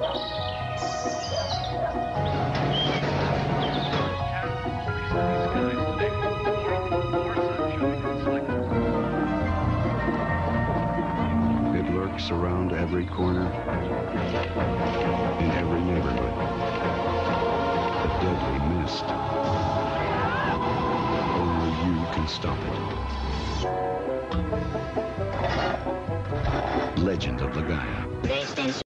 It lurks around every corner, in every neighborhood. A deadly mist. Only you can stop it. Legend of La Gaia.